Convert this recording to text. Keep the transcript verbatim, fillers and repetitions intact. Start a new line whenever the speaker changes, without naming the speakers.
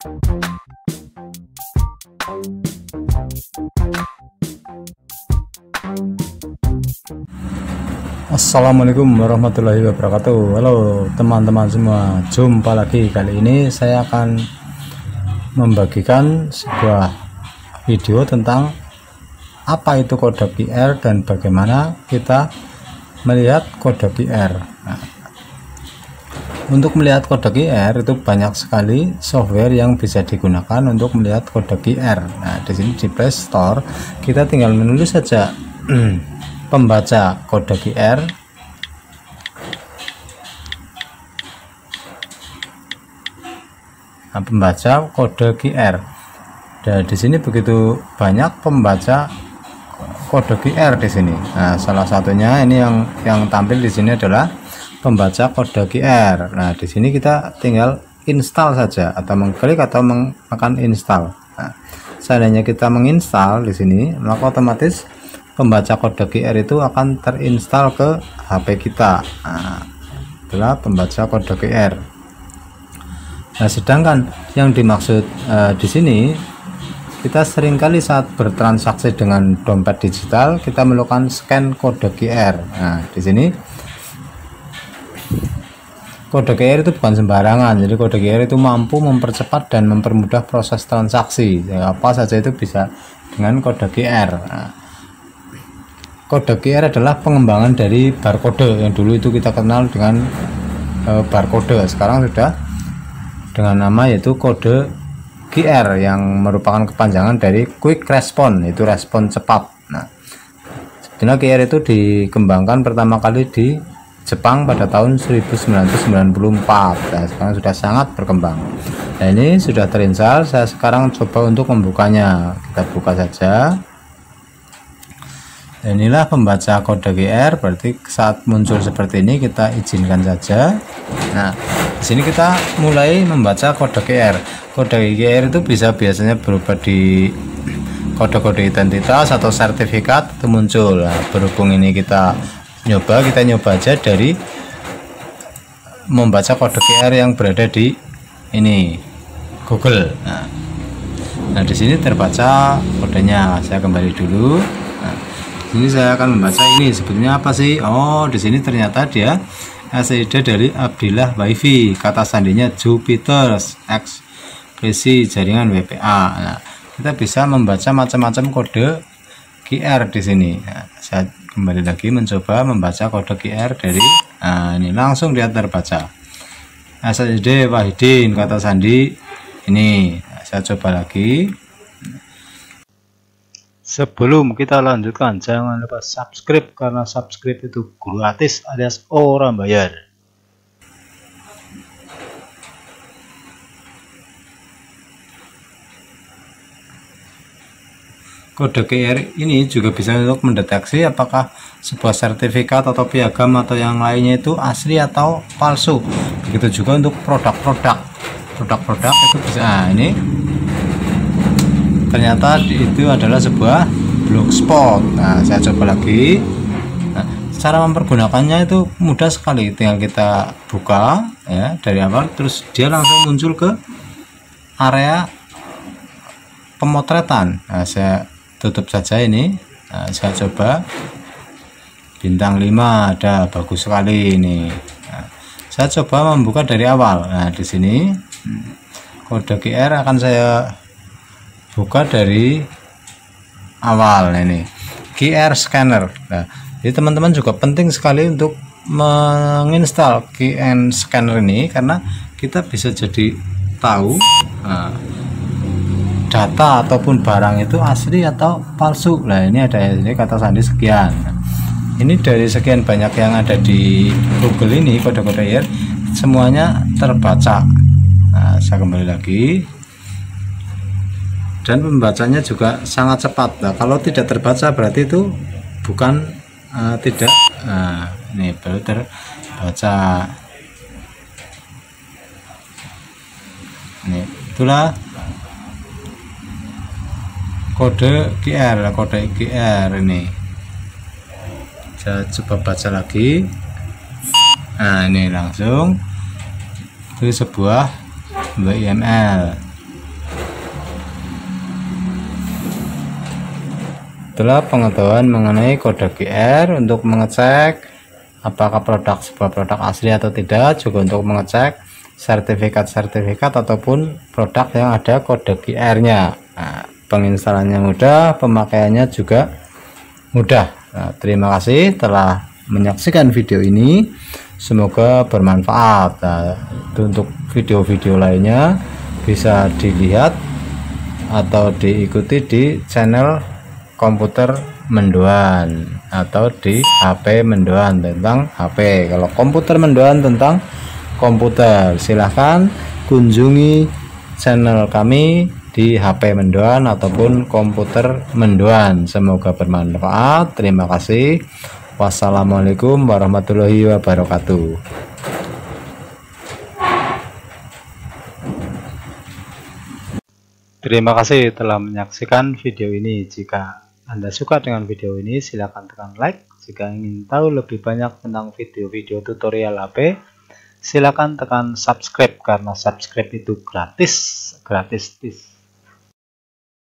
Assalamualaikum warahmatullahi wabarakatuh. Halo teman-teman semua, jumpa lagi. Kali ini saya akan membagikan sebuah video tentang apa itu kode Q R dan bagaimana kita melihat kode Q R. Nah, untuk melihat kode Q R itu banyak sekali software yang bisa digunakan untuk melihat kode Q R. Nah, di sini di Play Store kita tinggal menulis saja pembaca kode Q R. Nah, pembaca kode Q R. Dan di sini begitu banyak pembaca kode Q R di sini. Nah, salah satunya ini yang yang tampil di sini adalah pembaca kode Q R. Nah, di sini kita tinggal install saja atau mengklik atau menekan install. Nah, seandainya kita menginstal di sini, maka otomatis pembaca kode Q R itu akan terinstall ke H P kita. Nah, adalah pembaca kode Q R. Nah, sedangkan yang dimaksud uh, di sini, kita seringkali saat bertransaksi dengan dompet digital kita melakukan scan kode Q R. Nah, di sini kode Q R itu bukan sembarangan. Jadi kode Q R itu mampu mempercepat dan mempermudah proses transaksi. Ya, apa saja itu bisa dengan kode Q R. Nah, kode Q R adalah pengembangan dari barcode yang dulu itu kita kenal dengan e, barcode. Sekarang sudah dengan nama yaitu kode Q R yang merupakan kepanjangan dari Quick Response, itu respon cepat. Nah, sebenarnya Q R itu dikembangkan pertama kali di Jepang pada tahun seribu sembilan ratus sembilan puluh empat. Nah, sekarang sudah sangat berkembang. Nah, ini sudah terinstall. Saya sekarang coba untuk membukanya. Kita buka saja. Dan inilah pembaca kode Q R. Berarti saat muncul seperti ini kita izinkan saja. Nah, di sini kita mulai membaca kode Q R. Kode Q R itu bisa biasanya berubah di kode-kode identitas atau sertifikat itu muncul. Nah, berhubung ini kita nyoba, kita nyoba aja dari membaca kode Q R yang berada di ini Google. Nah, nah di sini terbaca kodenya. Saya kembali dulu. Nah, ini saya akan membaca ini sebetulnya apa sih? Oh, di sini ternyata dia S I D dari Abdillah Wifi, kata sandinya Jupiter, ekspresi jaringan W P A. Nah, kita bisa membaca macam-macam kode Q R di sini. Nah, saya kembali lagi mencoba membaca kode Q R dari, nah ini langsung dia terbaca. S I D Wahidin, kata sandi ini. Nah, saya coba lagi. Sebelum kita lanjutkan, jangan lupa subscribe karena subscribe itu gratis alias orang bayar. Kode Q R ini juga bisa untuk mendeteksi apakah sebuah sertifikat atau piagam atau yang lainnya itu asli atau palsu. Begitu juga untuk produk-produk. Produk-produk itu bisa. Nah, ini ternyata itu adalah sebuah blogspot. Nah, saya coba lagi. Nah, cara mempergunakannya itu mudah sekali. Tinggal kita buka ya dari awal, terus dia langsung muncul ke area pemotretan. Nah, saya tutup saja ini. Nah, saya coba bintang lima ada, bagus sekali ini. Nah, saya coba membuka dari awal. Nah, di sini kode Q R akan saya buka dari awal. Nah, ini Q R scanner. Nah, jadi teman-teman juga penting sekali untuk menginstal Q R scanner ini karena kita bisa jadi tahu nah, data ataupun barang itu asli atau palsu. Nah, ini ada ini kata sandi sekian. Nah, ini dari sekian banyak yang ada di Google ini kode-kode Q R semuanya terbaca. Nah, saya kembali lagi. Dan pembacanya juga sangat cepat. Nah, kalau tidak terbaca berarti itu bukan uh, tidak. Nah, ini baru terbaca. Ini itulah kode Q R, kode Q R ini. Saya coba baca lagi. Nah, ini langsung itu sebuah W I M L. adalah pengetahuan mengenai kode Q R untuk mengecek apakah produk sebuah produk asli atau tidak, juga untuk mengecek sertifikat-sertifikat ataupun produk yang ada kode Q R-nya. Nah, penginstalannya mudah, pemakaiannya juga mudah. Nah, terima kasih telah menyaksikan video ini, semoga bermanfaat. Nah, untuk video-video lainnya bisa dilihat atau diikuti di channel Komputer Mendoan atau di H P Mendoan tentang H P. Kalau Komputer Mendoan tentang komputer, silahkan kunjungi channel kami di H P Mendoan ataupun Komputer Mendoan. Semoga bermanfaat. Terima kasih. Wassalamualaikum warahmatullahi wabarakatuh. Terima kasih telah menyaksikan video ini. Jika Anda suka dengan video ini, silakan tekan like. Jika ingin tahu lebih banyak tentang video-video tutorial H P, silakan tekan subscribe, karena subscribe itu gratis. Gratis.